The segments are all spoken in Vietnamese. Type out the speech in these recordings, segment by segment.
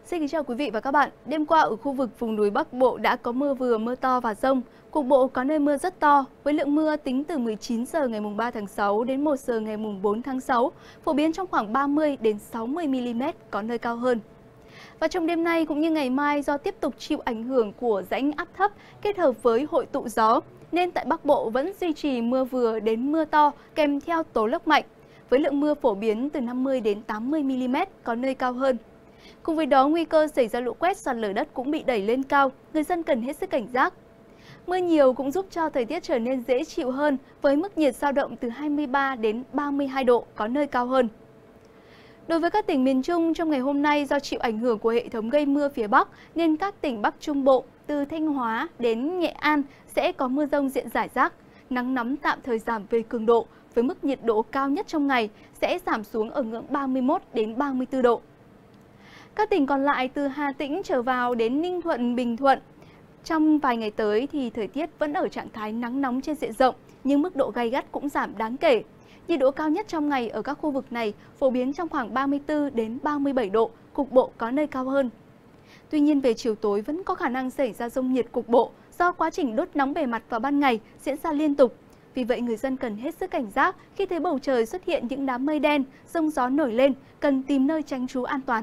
Xin kính chào quý vị và các bạn. Đêm qua ở khu vực vùng núi Bắc Bộ đã có mưa vừa, mưa to và dông. Cục bộ có nơi mưa rất to, với lượng mưa tính từ 19 giờ ngày 3 tháng 6 đến 1 giờ ngày 4 tháng 6, phổ biến trong khoảng 30 đến 60 mm, có nơi cao hơn. Và trong đêm nay cũng như ngày mai, do tiếp tục chịu ảnh hưởng của rãnh áp thấp kết hợp với hội tụ gió, nên tại Bắc Bộ vẫn duy trì mưa vừa đến mưa to kèm theo tố lốc mạnh, với lượng mưa phổ biến từ 50 đến 80 mm, có nơi cao hơn. Cùng với đó, nguy cơ xảy ra lũ quét, sạt lở đất cũng bị đẩy lên cao, người dân cần hết sức cảnh giác. Mưa nhiều cũng giúp cho thời tiết trở nên dễ chịu hơn, với mức nhiệt dao động từ 23 đến 32 độ, có nơi cao hơn. Đối với các tỉnh miền Trung, trong ngày hôm nay do chịu ảnh hưởng của hệ thống gây mưa phía Bắc, nên các tỉnh Bắc Trung Bộ từ Thanh Hóa đến Nghệ An sẽ có mưa rông diện rải rác, nắng nóng tạm thời giảm về cường độ, với mức nhiệt độ cao nhất trong ngày sẽ giảm xuống ở ngưỡng 31 đến 34 độ. Các tỉnh còn lại từ Hà Tĩnh trở vào đến Ninh Thuận, Bình Thuận, trong vài ngày tới thì thời tiết vẫn ở trạng thái nắng nóng trên diện rộng, nhưng mức độ gay gắt cũng giảm đáng kể. Nhiệt độ cao nhất trong ngày ở các khu vực này phổ biến trong khoảng 34 đến 37 độ, cục bộ có nơi cao hơn. Tuy nhiên về chiều tối vẫn có khả năng xảy ra dông nhiệt cục bộ do quá trình đốt nóng bề mặt vào ban ngày diễn ra liên tục. Vì vậy người dân cần hết sức cảnh giác khi thấy bầu trời xuất hiện những đám mây đen, dông gió nổi lên, cần tìm nơi tránh trú an toàn.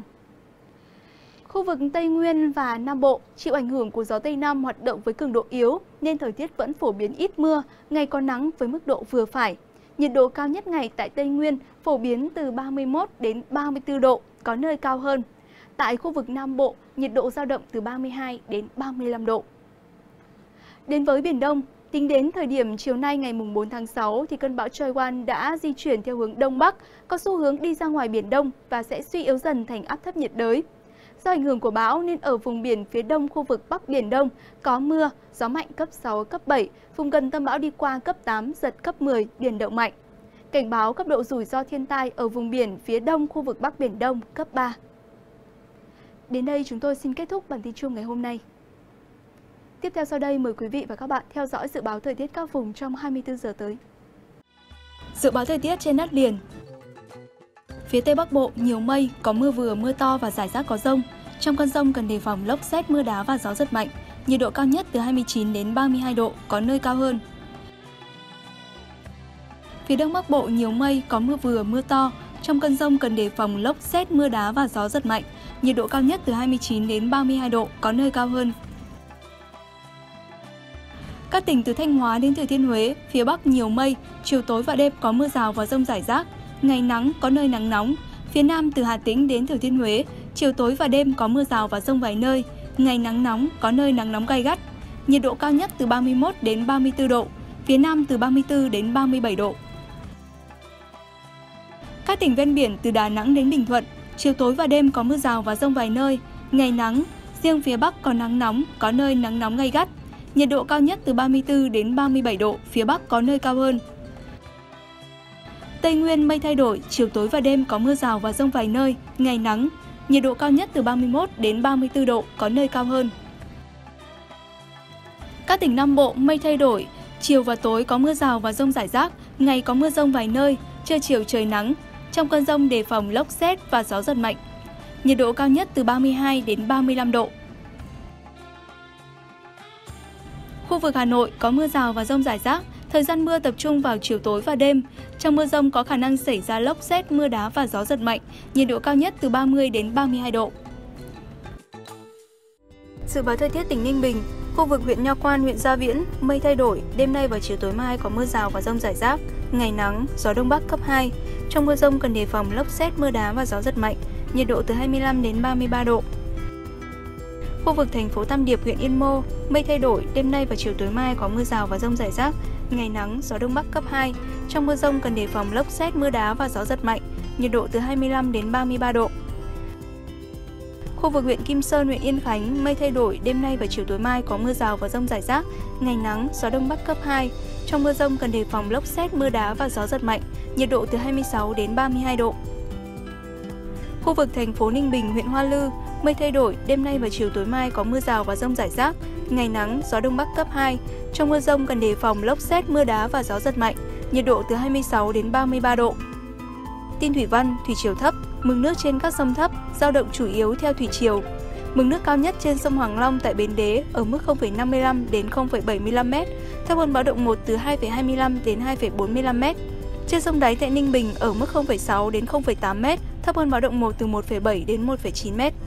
Khu vực Tây Nguyên và Nam Bộ chịu ảnh hưởng của gió Tây Nam hoạt động với cường độ yếu nên thời tiết vẫn phổ biến ít mưa, ngày có nắng với mức độ vừa phải. Nhiệt độ cao nhất ngày tại Tây Nguyên phổ biến từ 31 đến 34 độ, có nơi cao hơn. Tại khu vực Nam Bộ, nhiệt độ dao động từ 32 đến 35 độ. Đến với Biển Đông, tính đến thời điểm chiều nay ngày 4 tháng 6 thì cơn bão Choiwan đã di chuyển theo hướng Đông Bắc, có xu hướng đi ra ngoài Biển Đông và sẽ suy yếu dần thành áp thấp nhiệt đới. Do ảnh hưởng của bão nên ở vùng biển phía đông khu vực Bắc Biển Đông có mưa, gió mạnh cấp 6, cấp 7, vùng gần tâm bão đi qua cấp 8, giật cấp 10, biển động mạnh. Cảnh báo cấp độ rủi ro thiên tai ở vùng biển phía đông khu vực Bắc Biển Đông cấp 3. Đến đây chúng tôi xin kết thúc bản tin chung ngày hôm nay. Tiếp theo sau đây mời quý vị và các bạn theo dõi dự báo thời tiết các vùng trong 24 giờ tới. Dự báo thời tiết trên đất liền. Phía Tây Bắc Bộ nhiều mây, có mưa vừa, mưa to và rải rác có dông. Trong cơn dông cần đề phòng lốc sét, mưa đá và gió giật mạnh. Nhiệt độ cao nhất từ 29 đến 32 độ, có nơi cao hơn. Phía Đông Bắc Bộ nhiều mây, có mưa vừa, mưa to. Trong cơn dông cần đề phòng lốc sét, mưa đá và gió giật mạnh. Nhiệt độ cao nhất từ 29 đến 32 độ, có nơi cao hơn. Các tỉnh từ Thanh Hóa đến Thừa Thiên Huế, phía Bắc nhiều mây, chiều tối và đêm có mưa rào và dông rải rác. Ngày nắng, có nơi nắng nóng. Phía Nam từ Hà Tĩnh đến Thừa Thiên Huế, chiều tối và đêm có mưa rào và dông vài nơi. Ngày nắng nóng, có nơi nắng nóng gay gắt. Nhiệt độ cao nhất từ 31 đến 34 độ, phía Nam từ 34 đến 37 độ. Các tỉnh ven biển từ Đà Nẵng đến Bình Thuận, chiều tối và đêm có mưa rào và dông vài nơi. Ngày nắng, riêng phía Bắc có nắng nóng, có nơi nắng nóng gay gắt. Nhiệt độ cao nhất từ 34 đến 37 độ, phía Bắc có nơi cao hơn. Tây Nguyên mây thay đổi, chiều tối và đêm có mưa rào và dông vài nơi, ngày nắng. Nhiệt độ cao nhất từ 31 đến 34 độ, có nơi cao hơn. Các tỉnh Nam Bộ mây thay đổi, chiều và tối có mưa rào và dông rải rác, ngày có mưa dông vài nơi, trưa chiều trời nắng. Trong cơn dông đề phòng lốc sét và gió giật mạnh. Nhiệt độ cao nhất từ 32 đến 35 độ. Khu vực Hà Nội có mưa rào và dông rải rác, thời gian mưa tập trung vào chiều tối và đêm. Trong mưa dông có khả năng xảy ra lốc sét, mưa đá và gió giật mạnh, nhiệt độ cao nhất từ 30 đến 32 độ. Dự báo thời tiết tỉnh Ninh Bình, khu vực huyện Nho Quan, huyện Gia Viễn, mây thay đổi, đêm nay và chiều tối mai có mưa rào và dông rải rác, ngày nắng, gió đông bắc cấp 2. Trong mưa dông cần đề phòng lốc sét, mưa đá và gió giật mạnh, nhiệt độ từ 25 đến 33 độ. Khu vực thành phố Tam Điệp, huyện Yên Mô, mây thay đổi, đêm nay và chiều tối mai có mưa rào và dông rải rác, ngày nắng, gió đông bắc cấp 2. Trong mưa dông cần đề phòng lốc sét, mưa đá và gió giật mạnh, nhiệt độ từ 25 đến 33 độ. Khu vực huyện Kim Sơn, huyện Yên Khánh, mây thay đổi, đêm nay và chiều tối mai có mưa rào và dông rải rác, ngày nắng, gió đông bắc cấp 2. Trong mưa dông cần đề phòng lốc sét, mưa đá và gió giật mạnh, nhiệt độ từ 26 đến 32 độ. Khu vực thành phố Ninh Bình, huyện Hoa Lư, mây thay đổi, đêm nay và chiều tối mai có mưa rào và dông rải rác, ngày nắng, gió đông bắc cấp 2. Trong mưa dông cần đề phòng lốc sét, mưa đá và gió giật mạnh, nhiệt độ từ 26 đến 33 độ. Tin thủy văn, thủy chiều thấp, mực nước trên các sông thấp, dao động chủ yếu theo thủy chiều. Mực nước cao nhất trên sông Hoàng Long tại Bến Đế ở mức 0,55 đến 0,75 m, thấp hơn báo động 1 từ 2,25 đến 2,45 m. Trên sông Đáy tại Ninh Bình ở mức 0,6 đến 0,8 m, thấp hơn báo động 1 từ 1,7 đến 1,9 m.